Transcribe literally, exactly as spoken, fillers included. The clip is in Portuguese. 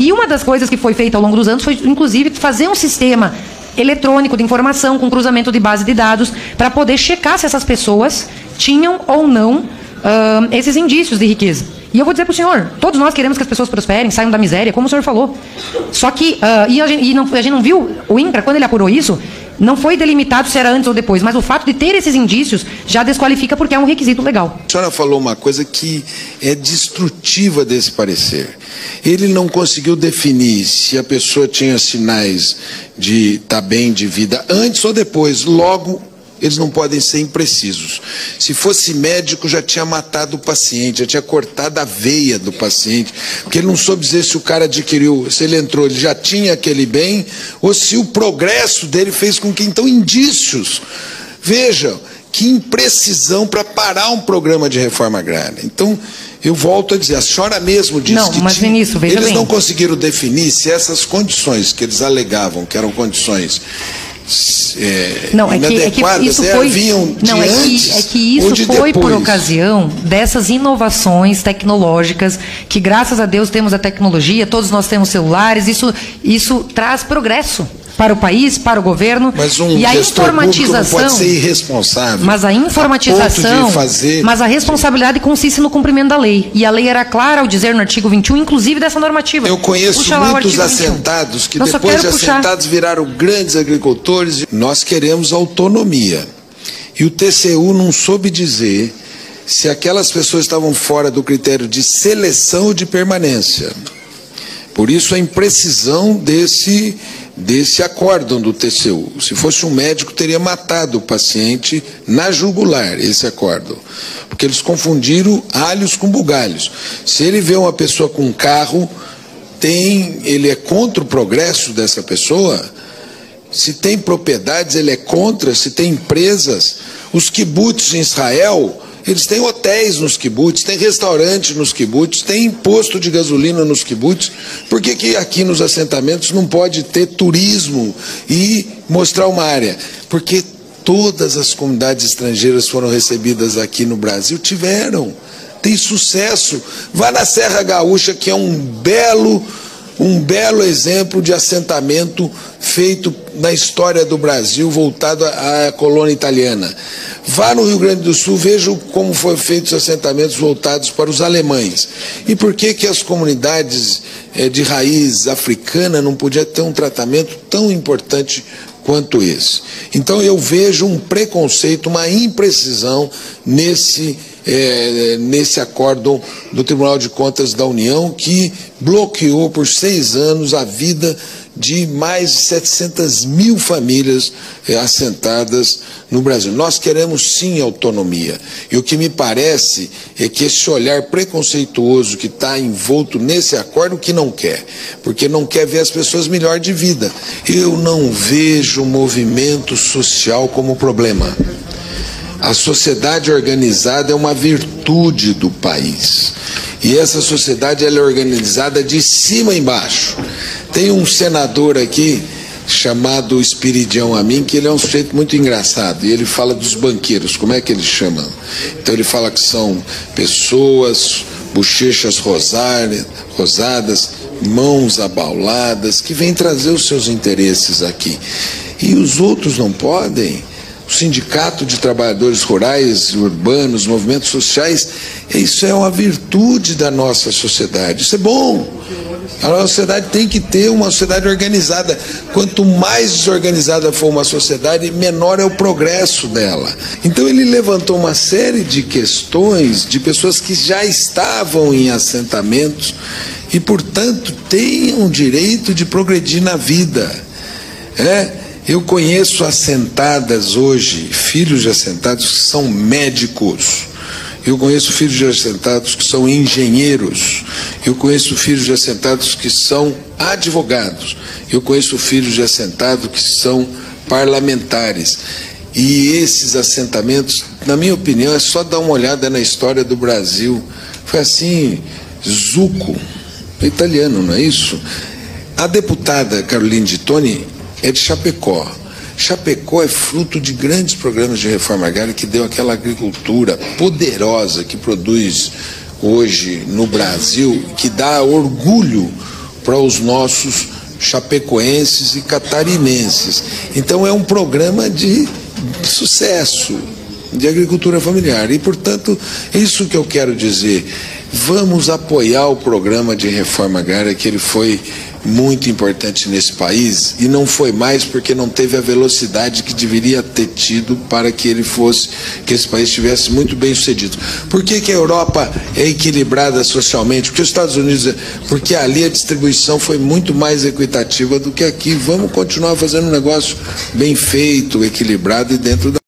E uma das coisas que foi feita ao longo dos anos foi, inclusive, fazer um sistema eletrônico de informação com cruzamento de base de dados para poder checar se essas pessoas tinham ou não uh, esses indícios de riqueza. E eu vou dizer para o senhor, todos nós queremos que as pessoas prosperem, saiam da miséria, como o senhor falou. Só que, uh, e, a gente, e não, a gente não viu, o INCRA, quando ele apurou isso, não foi delimitado se era antes ou depois, mas o fato de ter esses indícios já desqualifica porque é um requisito legal. A senhora falou uma coisa que é destrutiva desse parecer. Ele não conseguiu definir se a pessoa tinha sinais de estar bem de vida antes ou depois, logo eles não podem ser imprecisos. Se fosse médico, já tinha matado o paciente, já tinha cortado a veia do paciente, porque ele não soube dizer se o cara adquiriu, se ele entrou, ele já tinha aquele bem, ou se o progresso dele fez com que, então, indícios. Vejam, que imprecisão para parar um programa de reforma agrária. Então, eu volto a dizer, a senhora mesmo disse não, que mas, tinha, ministro, veja eles bem. não conseguiram definir se essas condições que eles alegavam, que eram condições É, não, é que, é que isso foi, não, é que, é que isso foi por ocasião dessas inovações tecnológicas que, graças a Deus, temos a tecnologia, todos nós temos celulares, isso, isso traz progresso para o país, para o governo. Mas um e a informatização não pode ser irresponsável. Mas a informatização, a fazer... mas a responsabilidade consiste no cumprimento da lei. E a lei era clara ao dizer no artigo vinte e um, inclusive dessa normativa. Eu conheço Puxa muitos assentados que Não, depois de assentados viraram grandes agricultores. Nós queremos autonomia. E o T C U não soube dizer se aquelas pessoas estavam fora do critério de seleção ou de permanência. Por isso a imprecisão desse... desse acórdão do T C U. Se fosse um médico, teria matado o paciente na jugular, esse acórdão. Porque eles confundiram alhos com bugalhos. Se ele vê uma pessoa com um carro, tem, ele é contra o progresso dessa pessoa. Se tem propriedades, ele é contra. Se tem empresas, os kibbutz em Israel, eles têm hotéis nos kibbutz, tem restaurante nos kibbutz, tem imposto de gasolina nos kibbutz. Por que que aqui nos assentamentos não pode ter turismo e mostrar uma área? Porque todas as comunidades estrangeiras foram recebidas aqui no Brasil, tiveram, tem sucesso. Vá na Serra Gaúcha, que é um belo, um belo exemplo de assentamento feito na história do Brasil, voltado à, à colônia italiana. Vá no Rio Grande do Sul, veja como foram feitos os assentamentos voltados para os alemães. E por que que as comunidades eh, de raiz africana não podiam ter um tratamento tão importante quanto esse? Então eu vejo um preconceito, uma imprecisão nesse, eh, nesse acórdão do Tribunal de Contas da União, que bloqueou por seis anos a vida de mais de setecentas mil famílias eh, assentadas no Brasil. Nós queremos sim autonomia. E o que me parece é que esse olhar preconceituoso que está envolto nesse acordo, que não quer, porque não quer ver as pessoas melhor de vida. Eu não vejo o movimento social como problema. A sociedade organizada é uma virtude do país. E essa sociedade ela é organizada de cima a embaixo. Tem um senador aqui chamado Espiridião Amin, que ele é um sujeito muito engraçado, e ele fala dos banqueiros. Como é que ele chama? Então ele fala que são pessoas, bochechas rosárias, rosadas, mãos abauladas, que vêm trazer os seus interesses aqui. E os outros não podem. O Sindicato de Trabalhadores Rurais e Urbanos, movimentos sociais, isso é uma virtude da nossa sociedade. Isso é bom. A nossa sociedade tem que ter uma sociedade organizada. Quanto mais desorganizada for uma sociedade, menor é o progresso dela. Então ele levantou uma série de questões de pessoas que já estavam em assentamentos e, portanto, têm o direito de progredir na vida. É? Eu conheço assentadas hoje, filhos de assentados que são médicos. Eu conheço filhos de assentados que são engenheiros. Eu conheço filhos de assentados que são advogados. Eu conheço filhos de assentados que são parlamentares. E esses assentamentos, na minha opinião, é só dar uma olhada na história do Brasil. Foi assim, Zucco, italiano, não é isso? A deputada Caroline de Toni é de Chapecó. Chapecó é fruto de grandes programas de reforma agrária que deu aquela agricultura poderosa que produz hoje no Brasil, que dá orgulho para os nossos chapecoenses e catarinenses. Então é um programa de sucesso, de agricultura familiar. E, portanto, é isso que eu quero dizer. Vamos apoiar o programa de reforma agrária, que ele foi muito importante nesse país, e não foi mais porque não teve a velocidade que deveria ter tido para que ele fosse, que esse país estivesse muito bem sucedido. Por que que a Europa é equilibrada socialmente? Porque os Estados Unidos, porque ali a distribuição foi muito mais equitativa do que aqui. Vamos continuar fazendo um negócio bem feito, equilibrado e dentro da